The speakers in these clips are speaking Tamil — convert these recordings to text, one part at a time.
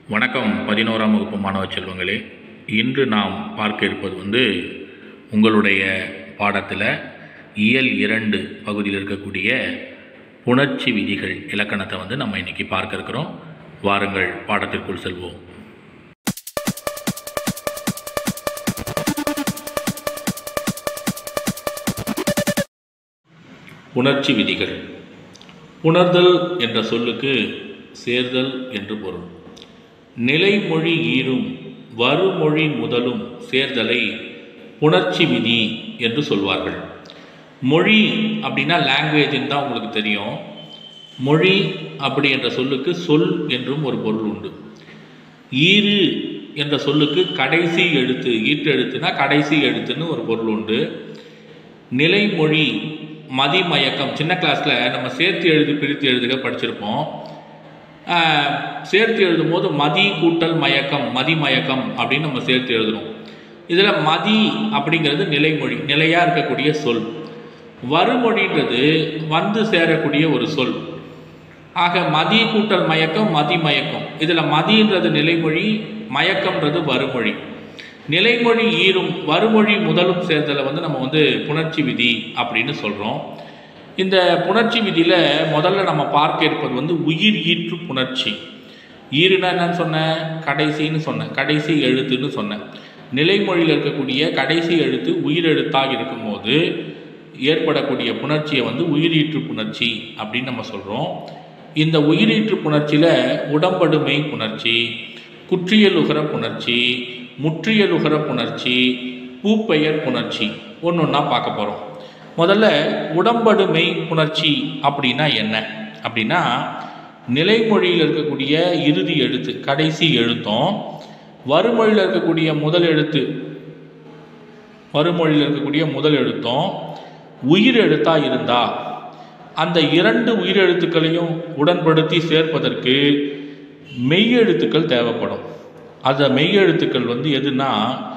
வணக்கம் 11ஆம் வகுப்பு மாணவ செல்வங்களே. இன்று நாம் பார்க்க இருப்பது உங்களுடைய பாடத்தில் இயல் 2 பகுதியில் இருக்கக்கூடிய புணர்ச்சி விதிகள் இலக்கணத்தை நம்ம இன்றைக்கி பார்க்க இருக்கிறோம். வாருங்கள் பாடத்திற்குள் செல்வோம். புணர்ச்சி விதிகள். புணர்தல் என்ற சொல்லுக்கு சேர்தல் என்று பொருள். நிலைமொழி ஈரும் வருமொழி முதலும் சேர்தலை புணர்ச்சி விதி என்று சொல்வார்கள். மொழி அப்படின்னா லாங்குவேஜ்ன்னு தான் உங்களுக்கு தெரியும். மொழி அப்படி என்ற சொல்லுக்கு சொல் என்றும் ஒரு பொருள் உண்டு. ஈறு என்ற சொல்லுக்கு கடைசி எழுத்து, ஈட்டு எழுத்துனா கடைசி எழுத்துன்னு ஒரு பொருள் உண்டு. நிலைமொழி மதிமயக்கம், சின்ன கிளாஸில் நம்ம சேர்த்து எழுதி பிரித்து எழுதுக படிச்சிருப்போம். சேர்த்து எழுதும் போது மதி கூட்டல் மயக்கம், மதிமயக்கம் அப்படின்னு நம்ம சேர்த்து எழுதுகிறோம். இதில் மதி அப்படிங்கிறது நிலைமொழி, நிலையாக இருக்கக்கூடிய சொல். வருமொழின்றது வந்து சேரக்கூடிய ஒரு சொல். ஆக மதி கூட்டல் மயக்கம், மதிமயக்கம். இதில் மதின்றது நிலைமொழி, மயக்கம்ன்றது வருமொழி. நிலைமொழி ஈரும் வருமொழி முதலும் சேர்தலை நம்ம புணர்ச்சி விதி அப்படின்னு சொல்கிறோம். இந்த புணர்ச்சி விதியில் முதல்ல நம்ம பார்க்க இருப்பது உயிர் ஈற்று புணர்ச்சி. ஈறுனா என்னன்னு சொன்னேன்? கடைசின்னு சொன்னேன், கடைசி எழுத்துன்னு சொன்னேன். நிலைமொழியில் இருக்கக்கூடிய கடைசி எழுத்து உயிர் எழுத்தாக இருக்கும்போது ஏற்படக்கூடிய புணர்ச்சியை உயிரீற்று புணர்ச்சி அப்படின்னு நம்ம சொல்கிறோம். இந்த உயிரீற்று புணர்ச்சியில் உடம்படுமை புணர்ச்சி, குற்றியலுகர புணர்ச்சி, முற்றியலுகர புணர்ச்சி, பூப்பெயர் புணர்ச்சி ஒன்று ஒன்றா பார்க்க போகிறோம். முதல்ல உடம்படுமை புணர்ச்சி அப்படின்னா என்ன அப்படின்னா, நிலைமொழியில் இருக்கக்கூடிய இறுதி எழுத்து கடைசி எழுத்தும் வருமொழியில் இருக்கக்கூடிய முதல் எழுத்து, வருமொழியில் இருக்கக்கூடிய முதல் எழுத்தும் உயிர் எழுத்தாக இருந்தால் அந்த இரண்டு உயிரெழுத்துக்களையும் உடன்படுத்தி சேர்ப்பதற்கு மெய்யெழுத்துக்கள் தேவைப்படும். அந்த மெய்யெழுத்துக்கள் எதுனா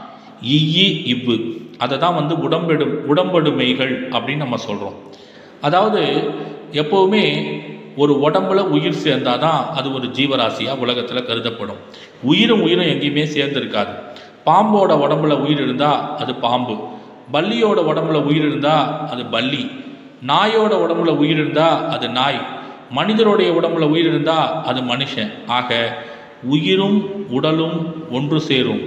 இய்யி இவ்வு. அதை தான் உடம்படுமைகள் அப்படின்னு நம்ம சொல்கிறோம். அதாவது எப்போவுமே ஒரு உடம்புல உயிர் சேர்ந்தால் தான் அது ஒரு ஜீவராசியாக உலகத்தில் கருதப்படும். உயிரும் எங்கேயுமே சேர்ந்துருக்காது. பாம்போட உடம்புல உயிர் இருந்தால் அது பாம்பு, பல்லியோட உடம்புல உயிர் இருந்தால் அது பல்லி, நாயோட உடம்புல உயிர் இருந்தால் அது நாய், மனிதருடைய உடம்புல உயிர் இருந்தால் அது மனுஷன். ஆக உயிரும் உடலும் ஒன்று சேரும்,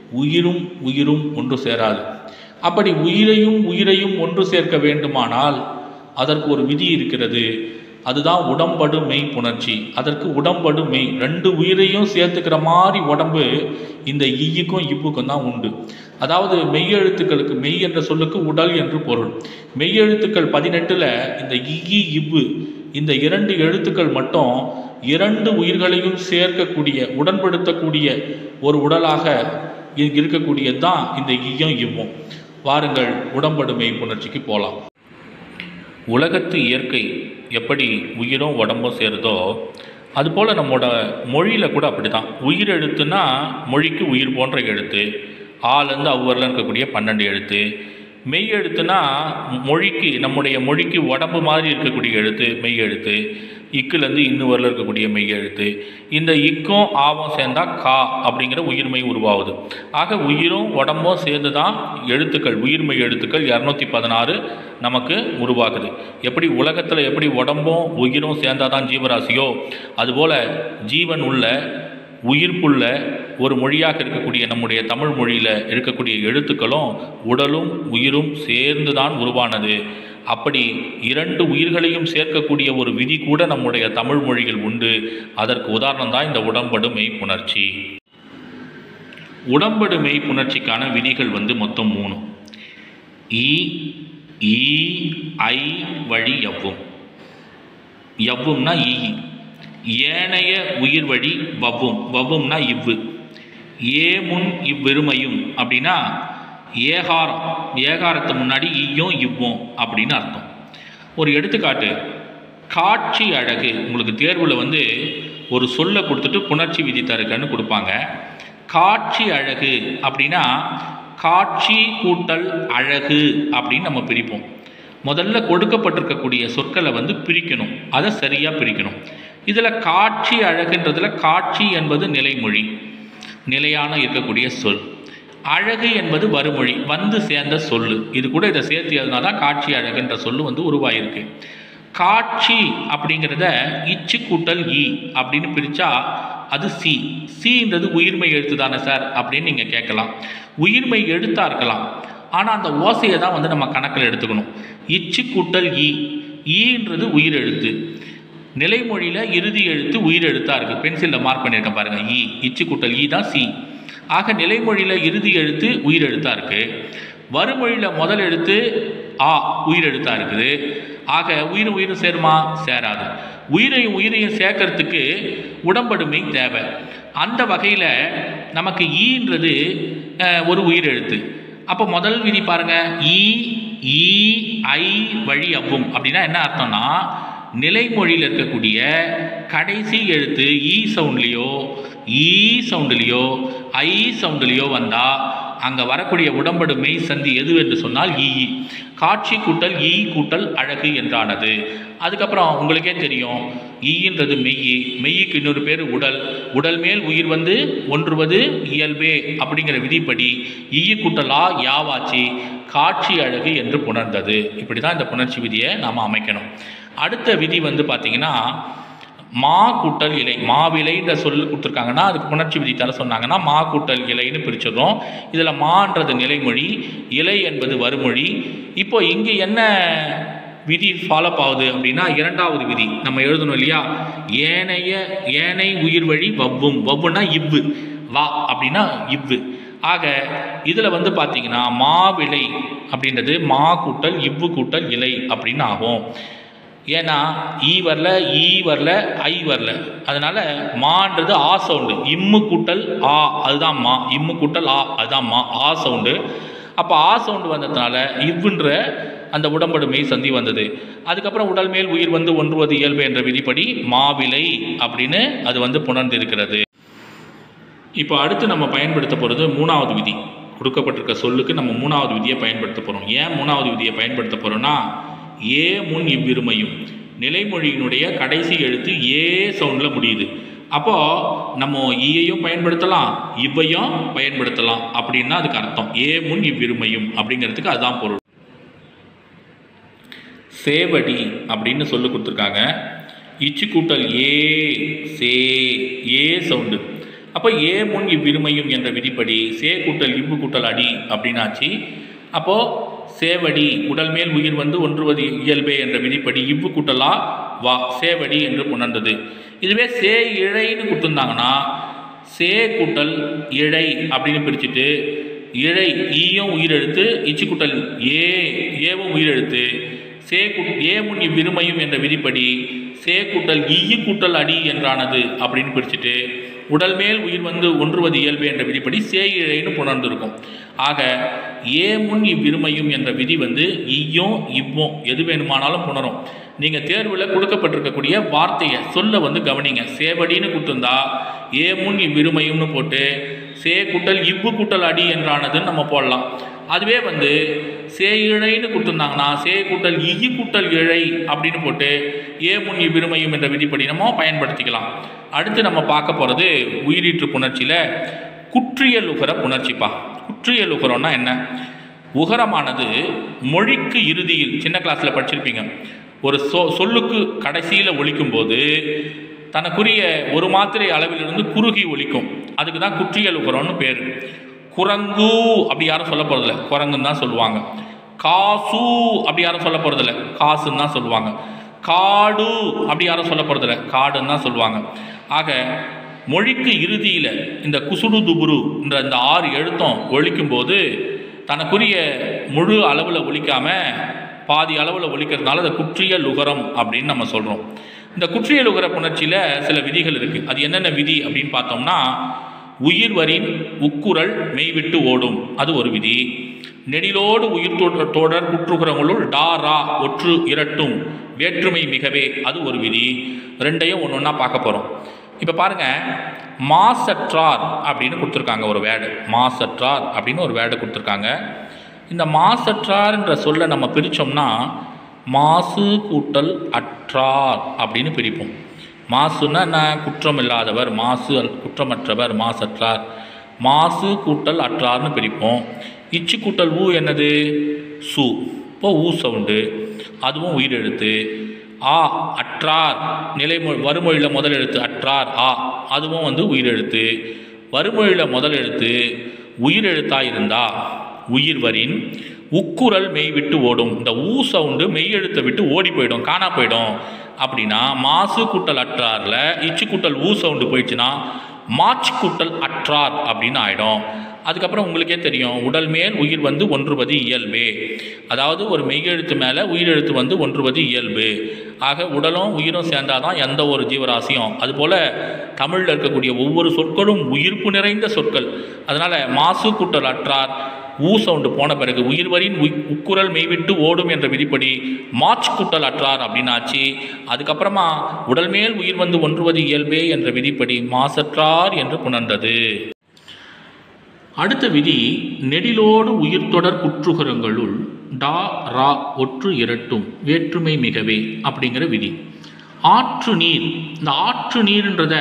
உயிரும் ஒன்று சேராது. அப்படி உயிரையும் ஒன்று சேர்க்க வேண்டுமானால் அதற்கு ஒரு விதி இருக்கிறது. அதுதான் உடம்படுமை புணர்ச்சி. அதற்கு உடம்படுமை, ரெண்டு உயிரையும் சேர்த்துக்கிற மாதிரி உடம்பு இந்த ஈய்க்கும் இவ்வுக்கும் தான் உண்டு. அதாவது மெய்யெழுத்துக்களுக்கு, மெய் என்ற சொல்லுக்கு உடல் என்று பொருள். மெய்யெழுத்துக்கள் 18ல் இந்த இய்யி இவ்வு இந்த இரண்டு எழுத்துக்கள் மட்டும் இரண்டு உயிர்களையும் சேர்க்கக்கூடிய, உடன்படுத்தக்கூடிய ஒரு உடலாக இருக்கக்கூடியது தான் இந்த ஈயும் இவ்வும். வாருங்கள் உடம்படுமை புணர்ச்சிக்கு போகலாம். உலகத்து இயற்கை எப்படி உயிரும் உடம்பும் சேருதோ அதுபோல் நம்மளோட மொழியில் கூட அப்படி தான். உயிர் எழுத்துனா மொழிக்கு உயிர் போன்ற எழுத்து, ஆலேருந்து அவ்வரில் இருக்கக்கூடிய 12 எழுத்து. மெய் எழுத்துனா மொழிக்கு, நம்முடைய மொழிக்கு உடம்பு மாதிரி இருக்கக்கூடிய எழுத்து மெய் எழுத்து. இக்குலேருந்து இன்னும் வரல இருக்கக்கூடிய மெய் எழுத்து. இந்த இக்கும் ஆவும் சேர்ந்தால் கா அப்படிங்கிற உயிர்மெய் உருவாகுது. ஆக உயிரும் உடம்பும் சேர்ந்து தான் எழுத்துக்கள், உயிர்மெய் எழுத்துக்கள் 216 நமக்கு உருவாகுது. எப்படி உலகத்தில் எப்படி உடம்பும் உயிரும் சேர்ந்தால் தான் ஜீவராசியோ அதுபோல் ஜீவன் உள்ள உயிர்ப்புள்ள ஒரு மொழியாக இருக்கக்கூடிய நம்முடைய தமிழ் மொழியில் இருக்கக்கூடிய எழுத்துக்களும் உடலும் உயிரும் சேர்ந்து தான் உருவானது. அப்படி இரண்டு உயிர்களையும் சேர்க்கக்கூடிய ஒரு விதி கூட நம்முடைய தமிழ் மொழியில் உண்டு. அதற்கு உதாரணம் தான் இந்த உடம்படுமை புணர்ச்சி. உடம்படுமை புணர்ச்சிக்கான விதிகள் மொத்தம் 3. ஈ ஐ வழி எவ்வும். எவ்வும்னா ஈ. ஏனைய உயிர் வழி வவ்வும். வவ்வும்னா இவ்வு. ஏமுன் இவ்விருமையும் அப்படின்னா ஏகாரம், ஏகாரத்து முன்னாடி ஈயும் இவ்வும் அப்படின்னு அர்த்தம். ஒரு எடுத்துக்காட்டு, காட்சி அழகு. உங்களுக்கு தேர்வில் ஒரு சொல்லை கொடுத்துட்டு புணர்ச்சி விதி தருகன்னு கொடுப்பாங்க. காட்சி அழகு அப்படின்னா காட்சி கூட்டல் அழகு அப்படின்னு நம்ம பிரிப்போம். முதல்ல கொடுக்கப்பட்டிருக்கக்கூடிய சொற்களை பிரிக்கணும், அதை சரியாக பிரிக்கணும். இதில் காட்சி அழகுன்றதில் காட்சி என்பது நிலைமொழி, நிலையான இருக்கக்கூடிய சொல். அழகு என்பது வருமொழி, வந்து சேர்ந்த சொல்லு. இது கூட இதை சேர்த்தியதுனால தான் காட்சி அழகுன்ற சொல்லு வந்து உருவாயிருக்கு. காட்சி அப்படிங்கிறத இச்சு கூட்டல் இ அப்படின்னு பிரித்தா அது சி. சின்றது உயிர்மை எழுத்து தானே சார் அப்படின்னு நீங்கள் கேட்கலாம். உயிர்மை எழுத்தாக இருக்கலாம், ஆனால் அந்த ஓசையை தான் வந்து நம்ம கணக்கில் எடுத்துக்கணும். இச்சு கூட்டல் இ, ஈன்றது உயிர் எழுத்து. நிலைமொழியில் இறுதி எழுத்து உயிர் எழுத்தாக இருக்குது. பென்சிலில் மார்க் பண்ணியிருக்கேன் பாருங்கள், இ. இச்சு கூட்டல் இ தான் சி. ஆக நிலைமொழியில் இறுதி எழுத்து உயிர் எழுத்தாக இருக்குது. வருமொழியில் முதல் எழுத்து ஆ உயிர் எழுத்தாக இருக்குது. ஆக உயிரும் சேருமா? சேராது. உயிரையும் சேர்க்கறதுக்கு உடம்படுமை தேவை. அந்த வகையில் நமக்கு ஈன்றது ஒரு உயிர் எழுத்து. அப்போ முதல் விதி பாருங்கள், ஈ ஐ வழி அவ்வும் அப்படின்னா என்ன அர்த்தம்னா, நிலைமொழியில் இருக்கக்கூடிய கடைசி எழுத்து ஈ சவுண்ட்லேயோ ஐ சவுண்ட்லேயோ வந்தால் அங்கே வரக்கூடிய உடம்படு மெய் சந்தி எது என்று சொன்னால் ஈ. காட்சி கூட்டல் ஈ கூட்டல் அழகு என்றானது. அதுக்கப்புறம் உங்களுக்கே தெரியும், ஈன்றது மெய்யுக்கு இன்னொரு பேர் உடல் மேல் உயிர் வந்து ஒன்றுவது இயல்பே அப்படிங்கிற விதிப்படி ஈ கூட்டலா யாவாச்சி காட்சி அழகு என்று புணர்ந்தது. இப்படி தான் இந்த புணர்ச்சி விதியை நாம் அமைக்கணும். அடுத்த விதி வந்து பார்த்திங்கன்னா, மா கூட்டல் இலை. மாவிலைன்ற சொல் கொடுத்துருக்காங்கன்னா அதுக்கு புணர்ச்சி விதி தர சொன்னாங்கன்னா மா கூட்டல் இலைன்னு பிரிச்சிடும். இதில் மான்றது நிலைமொழி, இலை என்பது வருமொழி. இப்போ இங்கே என்ன விதி ஃபாலோ ஆகுது அப்படின்னா, இரண்டாவது விதி நம்ம எழுதணும் இல்லையா, ஏனை உயிர் வழி வவ்வுன்னா இவ்வு, வா அப்படின்னா இவ்வு. ஆக இதில் வந்து பார்த்தீங்கன்னா மாவிலை அப்படின்றது மா கூட்டல் இவ்வு கூட்டல் இலை அப்படின்னு ஆகும். ஏன்னா ஈ வரல ஐ வரல, அதனால மான்றது ஆ சவுண்டு. இம்மு கூட்டல் ஆ அதுதான் மா, இம்மு கூட்டல் ஆ அதுதான் மா, ஆ சவுண்டு. அப்போ ஆ சவுண்டு வந்ததுனால இவ்வுன்ற அந்த உடம்படுமை சந்தி வந்தது. அதுக்கப்புறம் உடல் மேல் உயிர் வந்து ஒன்றுவது இயல்பு என்ற விதிப்படி மாவிலை அப்படின்னு அது வந்து புணர்ந்திருக்கிறது. இப்போ அடுத்து நம்ம பயன்படுத்த போகிறது மூணாவது விதி. கொடுக்கப்பட்டிருக்க சொல்லுக்கு நம்ம மூணாவது விதியை பயன்படுத்த போகிறோம். ஏன் மூணாவது விதியை பயன்படுத்த போகிறோம்னா, ஏ முன் இவ்விருமையும் நிலைமொழியினுடைய கடைசி எழுத்து ஏ சவுண்டில் முடியுது. அப்போது நம்ம ஈயையும் பயன்படுத்தலாம் இவ்வையும் பயன்படுத்தலாம் அப்படின்னா அதுக்கு அர்த்தம் ஏ முன் இவ்விருமையும் அப்படிங்கிறதுக்கு அதுதான் பொருள். சேவடி அப்படின்னு சொல்லி கொடுத்துருக்காங்க. இச்சு கூட்டல் ஏ சவுண்டு. அப்போ ஏ முன் இவ்விருமையும் என்ற விதிப்படி சே கூட்டல் இவ்வு கூட்டல் அடி அப்படின்னாச்சு. அப்போது சேவடி உடல் மேல் உயிர் வந்து ஒன்றுவது இயல்பே என்ற விதிப்படி இவ்வு கூட்டலா வா சேவடி என்று புணர்ந்தது. இதுவே சே இழைன்னு கொடுத்துருந்தாங்கன்னா சே கூட்டல் இழை அப்படின்னு பிரிச்சுட்டு இழை ஈயும் உயிரெழுத்து இச்சு கூட்டல் ஏவும் உயிரெழுத்து ஏ முன் இவ்விருமையும் என்ற விதிப்படி சே கூட்டல் ஈயு கூட்டல் அடி என்றானது அப்படின்னு பிரிச்சுட்டு உடல் மேல் உயிர் வந்து ஒன்றுவது இயல்பு என்ற விதிப்படி சே இழைன்னு புணர்ந்திருக்கும். ஆக ஏ முன் இவ்விருமையும் என்ற விதி வந்து ஈயும் இவ்வும் எது வேணுமானாலும் புணரும். நீங்கள் தேர்வில் கொடுக்கப்பட்டிருக்கக்கூடிய வார்த்தையை சொல்ல வந்து கவனிங்க. சேவடின்னு கொடுத்துருந்தா ஏ முன் இவ்விருமையும்னு போட்டு சே கூட்டல் இவ்வு கூட்டல் அடி என்றானதுன்னு நம்ம போடலாம். அதுவே வந்து சே இழைன்னு கொடுத்துருந்தாங்கன்னா சே கூட்டல் ஈ கூட்டல் இழை அப்படின்னு போட்டு ஏ முன் இவ்விருமையும் என்ற விதிப்படி நம்ம பயன்படுத்திக்கலாம். அடுத்து நம்ம பார்க்க போகிறது உயிரீற்று புணர்ச்சியில் குற்றியல் உகர புணர்ச்சிப்பா. குற்றியல் உகரம்னா என்ன? உகரமானது மொழிக்கு இறுதியில் சின்ன கிளாஸில் படிச்சிருப்பீங்க, ஒரு சொல்லுக்கு கடைசியில் ஒலிக்கும் போது தனக்குரிய ஒரு மாத்திரை அளவிலிருந்து குறுகி ஒலிக்கும். அதுக்கு தான் குற்றியல் உகரம்னு பேர். குரங்கு அப்படி யாரும் சொல்ல போகிறதில்ல, குரங்குன்னு தான் சொல்லுவாங்க. காசு அப்படி யாரும் சொல்ல போகிறதில்ல, காசுன்னு தான் சொல்லுவாங்க. காடு அப்படி யாரும் சொல்ல போகிறதில்ல, காடுன்னு தான் சொல்லுவாங்க. ஆக மொழிக்கு இறுதியில் இந்த குசுடு துபுரு என்ற இந்த 6 எழுத்தும் ஒலிக்கும்போது தனக்குரிய முழு அளவில் ஒலிக்காமல் பாதி அளவில் ஒலிக்கிறதுனால அதை குற்றியல் உகரம் அப்படின்னு நம்ம சொல்கிறோம். இந்த குற்றியல் உகர புணர்ச்சியில் சில விதிகள் இருக்குது. அது என்னென்ன விதி அப்படின்னு பார்த்தோம்னா, உயிர்வரின் உக்குரல் மெய்விட்டு ஓடும், அது ஒரு விதி. நெடிலோடு உயிர் தொடர் குற்றுகிறவங்களுள் டா ரா ஒற்று இரட்டும் வேற்றுமை மிகவே, அது ஒரு விதி. ரெண்டையும் ஒன்று ஒன்றா பார்க்க போகிறோம். இப்போ பாருங்கள், மாசற்றார் அப்படின்னு கொடுத்துருக்காங்க ஒரு வேர்டு. மாசற்றார் அப்படின்னு ஒரு வேர்டு கொடுத்துருக்காங்க. இந்த மாசற்றார்ன்ற சொல்ல நம்ம பிரித்தோம்னா மாசு கூட்டல் அற்றார் அப்படின்னு பிரிப்போம். மாசுன்னா என்ன? குற்றம் இல்லாதவர், மாசு குற்றமற்றவர், மாசற்றார். மாசு கூட்டல் அற்றார்னு பிரிப்போம். இச்சு கூட்டல் ஊ என்னது? சு. இப்போ ஊ சவுண்டு, அதுவும் உயிரெழுத்து. ஆ அற்றார் வருமொழியில் முதல் எழுத்து அற்றார் ஆ, அதுவும் வந்து உயிரெழுத்து. வருமொழியில் முதல் எழுத்து உயிரெழுத்தாக இருந்தால் உயிர்வரின் உக்குரல் மெய் விட்டு ஓடும். இந்த ஊ சவுண்டு மெய் எழுத்தை விட்டு ஓடி போயிடும், காணா போயிடும். அப்படின்னா மாசு கூட்டல் அற்றாரில் இச்சு கூட்டல் ஊ சவுண்டு போயிடுச்சுன்னா மாச்சு கூட்டல் அற்றார் அப்படின்னு ஆகிடும். அதுக்கப்புறம் உங்களுக்கே தெரியும், உடல் மேல் உயிர் வந்து ஒன்றுவது இயல்பு. அதாவது ஒரு மெய்யெழுத்து மேலே உயிரெழுத்து வந்து ஒன்றுவது இயல்பு. ஆக உடலும் உயிரும் சேர்ந்தாதான் எந்த ஒரு ஜீவராசியும். அதுபோல் தமிழில் இருக்கக்கூடிய ஒவ்வொரு சொற்களும் உயிர்ப்பு நிறைந்த சொற்கள். அதனால் மாசு கூட்டல் அற்றார் ஊ சவுண்டு போன பிறகு உயிர்வரின் உக்குரல் மெய்விட்டு ஓடும் என்ற விதிப்படி மாச்சு கூட்டல் அற்றார் அப்படின்னாச்சு. அதுக்கப்புறமா உடல் மேல் உயிர் வந்து ஒன்றுவது இயல்பே என்ற விதிப்படி மாசற்றார் என்று புணர்ந்தது. அடுத்த விதி நெடிலோடு உயிர்த்தொடர் குற்றுகரங்களுள் டா ரா ஒற்று இரட்டும் வேற்றுமை மிகவே அப்படிங்கிற விதி. ஆற்று நீர், இந்த ஆற்று நீர்ன்றத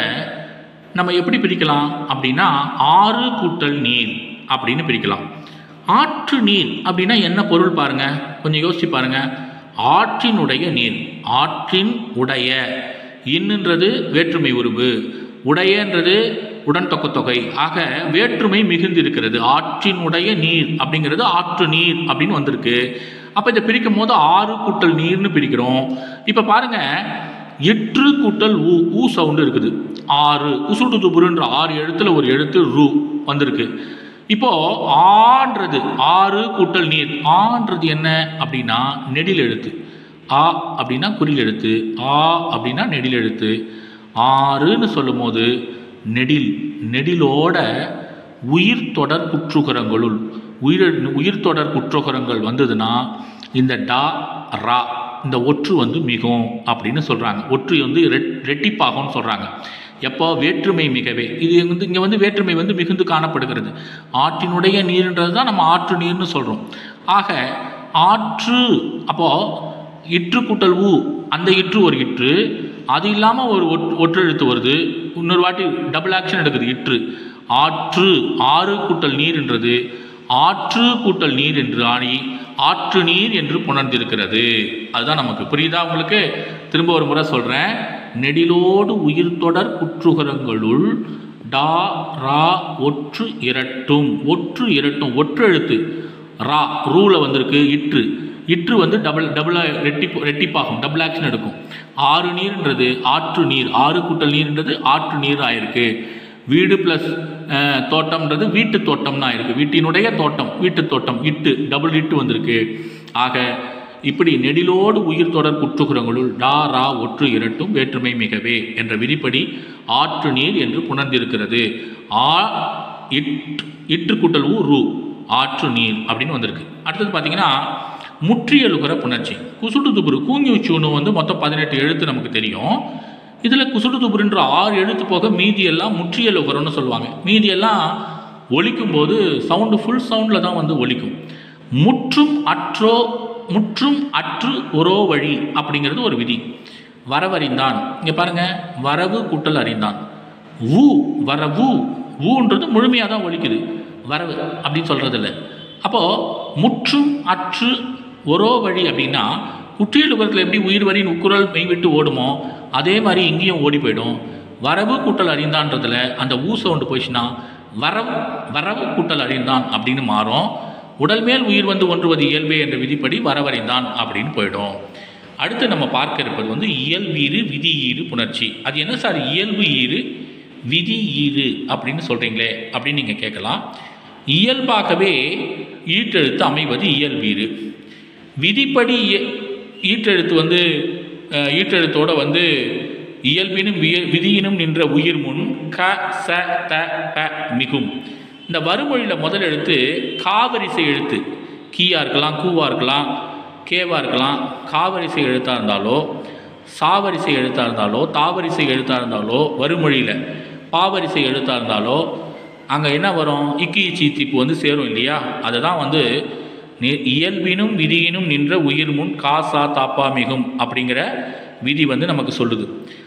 நம்ம எப்படி பிரிக்கலாம் அப்படின்னா ஆறு கூட்டல் நீர் அப்படின்னு பிரிக்கலாம். ஆற்று நீர் அப்படின்னா என்ன பொருள் பாருங்க, கொஞ்சம் யோசிச்சு பாருங்க. ஆற்றினுடைய நீர், ஆற்றின் உடைய, இன்னுன்றது வேற்றுமை உருவு, உடையன்றது உடன் தொகை. ஆக வேற்றுமை மிகுந்து இருக்கிறது. ஆற்றினுடைய நீர் அப்படிங்கிறது ஆற்று நீர் அப்படின்னு வந்திருக்கு. அப்போ இதை பிரிக்கும் போது ஆறு கூட்டல் நீர்னு பிரிக்கிறோம். இப்போ பாருங்க, எற்று கூட்டல் ஊ, ஊ சவுண்டு இருக்குது. ஆறு உசுடு துபுருன்ற 6 எழுத்துல ஒரு எழுத்து ரூ வந்திருக்கு. இப்போ ஆன்றது ஆறு கூட்டல் நீர். ஆன்றது என்ன அப்படின்னா நெடில் எழுத்து. ஆ அப்படின்னா குறில் எழுத்து, ஆ அப்படின்னா நெடில் எழுத்து. ஆறுன்னு சொல்லும் போது நெடில், நெடிலோட உயிர் தொடர் குற்றுகரங்களுள் உயிர் தொடர் குற்றுகரங்கள் வந்ததுன்னா இந்த டா ரா இந்த ஒற்று வந்து மிகும் அப்படின்னு சொல்கிறாங்க. ஒற்று வந்து ரெட்டிப்பாகும்னு சொல்கிறாங்க. எப்போ? வேற்றுமை மிகவே. இது வந்து இங்கே வந்து வேற்றுமை வந்து மிகுந்து காணப்படுகிறது. ஆற்றினுடைய நீர்ன்றது தான் நம்ம ஆற்று நீர்னு சொல்கிறோம். ஆக ஆற்று, அப்போது இற்று கூட்டல் ஊ, அந்த இற்று ஒரு இற்று, அது இல்லாமல் ஒரு ஒற்றெழுத்து வருது, இன்னொரு வாட்டி டபுள் ஆக்ஷன் எடுக்குது இற்று. ஆற்று ஆறு கூட்டல் நீர்ன்றது ஆற்று கூட்டல் நீர் என்று ஆணி ஆற்று நீர் என்று புணர்ந்திருக்கிறது. அதுதான் நமக்கு புரியுதா உங்களுக்கு? திரும்ப ஒரு முறை சொல்கிறேன். நெடிலோடு உயிர் தொடர் குற்றுகரங்களுள் டா ரா ஒற்று இரட்டும். ஒற்று இரட்டும் ஒற்றெழுத்து ரா ரூவில் வந்திருக்கு. இற்று, இற்று வந்து டபுளாக ரெட்டிப்பாகும், டபுள் ஆக்ஷன் எடுக்கும். ஆறு நீர்ன்றது ஆற்று நீர், ஆறு கூட்டல் நீர்ன்றது ஆற்று நீர் ஆயிருக்கு. வீடு ப்ளஸ் தோட்டம்ன்றது வீட்டு தோட்டம்னு ஆயிருக்கு. வீட்டினுடைய தோட்டம், வீட்டு தோட்டம், இட்டு டபுள் இட்டு வந்திருக்கு. ஆக இப்படி நெடிலோடு உயிர் தொடர் குற்றுகரங்களுள் டா ரா ஒற்று இரட்டும் வேற்றுமை மிகவே என்ற விதிப்படி ஆற்று நீர் என்று புணர்ந்திருக்கிறது. ஆ இற்று கூட்டல் ஊ ரூ ஆற்று நீர் அப்படின்னு வந்திருக்கு. அடுத்தது பார்த்தீங்கன்னா முற்றியலுகர புணர்ச்சி. குசுடு துபுரு கூங்கி உச்சூன்னு வந்து மொத்தம் 18 எழுத்து நமக்கு தெரியும். இதில் குசுடு துபுருன்ற 6 எழுத்து போக மீதியெல்லாம் முற்றியலுகரம்னு சொல்லுவாங்க. மீதியெல்லாம் ஒலிக்கும் போது சவுண்டு ஃபுல் சவுண்டில் தான் வந்து ஒலிக்கும். முற்றும் அற்று ஒரோ வழி அப்படிங்கிறது ஒரு விதி. வரவறிந்தான், இங்கே பாருங்கள், வரவு கூட்டல் அறிந்தான். ஊ வரவு, ஊன்றது முழுமையாக தான் ஒலிக்குது, வரவு அப்படின்னு சொல்கிறது இல்லை. அப்போது முற்றும் அற்று ஒரோ வழி அப்படின்னா குற்றியலுகரத்தில் எப்படி உயிர் வரின் உக்குரல் மெய்விட்டு ஓடுமோ அதே மாதிரி இங்கேயும் ஓடி போயிடும். வரவு கூட்டல் அறிந்தான்றதில் அந்த ஊ சவுண்டு போயிடுச்சுன்னா வரவு கூட்டல் அறிந்தான் அப்படின்னு மாறும். உடல் மேல் உயிர் வந்து ஒன்றுவது இயல்பே என்ற விதிப்படி வரவறிந்தான் அப்படின்னு போயிடும். அடுத்து நம்ம பார்க்க இருப்பது வந்து இயல்பீறு விதி ஈறு புணர்ச்சி. அது என்ன சார் இயல்பு ஈறு விதி ஈறு அப்படின்னு சொல்கிறீங்களே அப்படின்னு நீங்கள் கேட்கலாம். இயல்பாகவே ஈற்றெழுத்து அமைவது இயல்பீறு. விதிப்படி ஈற்றெழுத்து வந்து ஈற்றெழுத்தோடு வந்து இயல்பினும் விதியினும் நின்ற உயிர் முன் க ச த ப மிகும். இந்த வறுமொழியில் முதல் எழுத்து காவரிசை எழுத்து, கீயாக இருக்கலாம், கூவாக இருக்கலாம், கேவாக இருக்கலாம். காவரிசை எழுத்தாக இருந்தாலோ சாவரிசை எழுத்தாக இருந்தாலோ தாவரிசை எழுத்தாக இருந்தாலோ வறுமொழியில் பாவரிசை எழுத்தாக இருந்தாலோ அங்கே என்ன வரும்? இக்கி சீத்திப்பு வந்து சேரும் இல்லையா? அதை தான் வந்து இயல்பினும் விதியினும் நின்ற உயிர் முன் காசா தாப்பா மிகும் அப்படிங்கிற விதி வந்து நமக்கு சொல்லுது.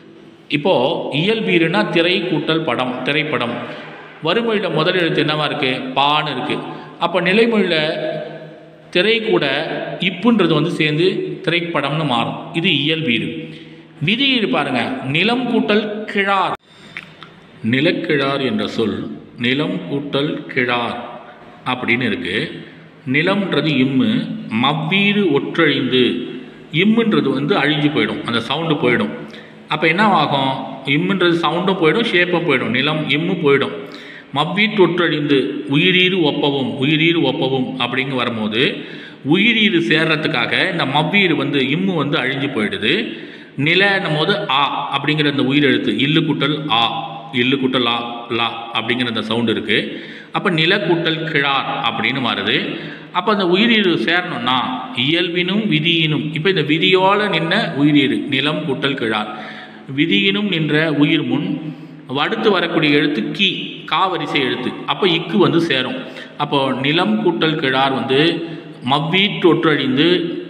இப்போது இயல்பீருனா திரை கூட்டல் படம், திரைப்படம். வறுமொழியில் முதல் எழுத்து என்னவா இருக்குது? பான்னு இருக்குது. அப்போ நிலைமொழியில் திரை கூட இப்புன்றது வந்து சேர்ந்து திரைப்படம்னு மாறும். இது இயல்பீரு. விதியீடு பாருங்க, நிலம் கூட்டல் கிழார். நிலக்கிழார் என்ற சொல் நிலம் கூட்டல் கிழார் அப்படின்னு இருக்கு. நிலம்ன்றது இம்மு, மவ்வீறு ஒற்றழிந்து, இம்முன்றது வந்து அழிஞ்சு போயிடும், அந்த சவுண்டு போயிடும். அப்போ என்ன ஆகும்? இம்முன்றது சவுண்டும் போயிடும், ஷேப்பும் போயிடும், நிலம் இம்மு போயிடும். மவ்வீட்டு ஒற்றழிந்து உயிரீறு ஒப்பவும், உயிரீறு ஒப்பவும் அப்படிங்க வரும்போது உயிரீறு சேர்றதுக்காக இந்த மவ்வீறு வந்து இம்மு வந்து அழிஞ்சு போயிடுது. நிலன்னும் போது ஆ அப்படிங்கிற இந்த உயிரெழுத்து இல்லு கூட்டல் ஆ, இல்லு கூட்டல் ஆ, லா அப்படிங்கிற அந்த சவுண்டு இருக்குது. அப்போ நில கூட்டல் கிழார் அப்படின்னு வருது. அப்போ அந்த உயிரீறு சேரணும்னா இயல்பினும் விதியினும், இப்போ இந்த விதியோடு நின்ன உயிரீறு நிலம் கூட்டல் கிழார், விதியினும் நின்ற உயிர் முன் அடுத்து வரக்கூடிய எழுத்து கி, காவரிசை எழுத்து. அப்போ இக்கு வந்து சேரும். அப்போது நிலம் கூட்டல் கிழார் வந்து மவ்வீட்டு ஒற்றழிந்து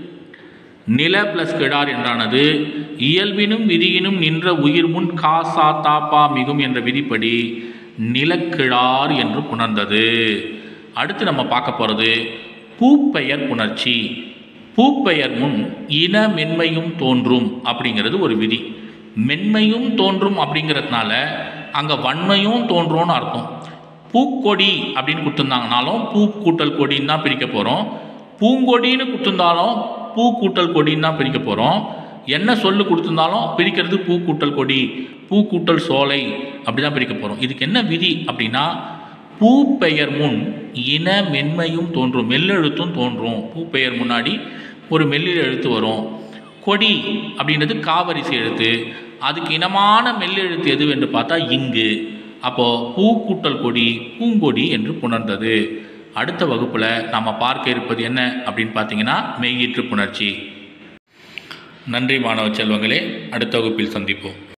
நில ப்ளஸ் கிழார் என்றானது இயல்பினும் விதியினும் நின்ற உயிர் முன் கா சா தாப்பா மிகும் என்ற விதிப்படி நிலக்கிழார் என்று புணர்ந்தது. அடுத்து நம்ம பார்க்க போகிறது பூப்பெயர் புணர்ச்சி. பூப்பெயர் முன் இன மென்மையும் தோன்றும் அப்படிங்கிறது ஒரு விதி. மென்மையும் தோன்றும் அப்படிங்கிறதுனால அங்கே வன்மையும் தோன்றும்னு அர்த்தம். பூக்கொடி அப்படின்னு கொடுத்துருந்தாங்கனாலும் பூ கூட்டல் கொடின்னு தான் பிரிக்க போகிறோம். பூங்கொடின்னு கொடுத்துருந்தாலும் பூ கூட்டல் கொடின்னு தான் பிரிக்க போகிறோம். என்ன சொல்லு கொடுத்துருந்தாலும் பிரிக்கிறது பூ கூட்டல் கொடி, பூ கூட்டல் சோலை அப்படி தான் பிரிக்க போகிறோம். இதுக்கு என்ன விதி அப்படின்னா, பூ பெயர் முன் இன மென்மையும் தோன்றும், மெல்லெழுத்தும் தோன்றும். பூ பெயர் முன்னாடி ஒரு மெல்லில் எழுத்து வரும். கொடி அப்படின்றது காவரிசை எழுத்து, அதுக்கு இனமான மெல்லெழுத்து எது என்று பார்த்தா இங்கு. அப்போது பூ கூட்டல் கொடி பூங்கொடி என்று புணர்ந்தது. அடுத்த வகுப்பில் நாம் பார்க்க இருப்பது என்ன அப்படின்னு பார்த்தீங்கன்னா மெய்யீற்று புணர்ச்சி. நன்றி மாணவ செல்வங்களே, அடுத்த வகுப்பில் சந்திப்போம்.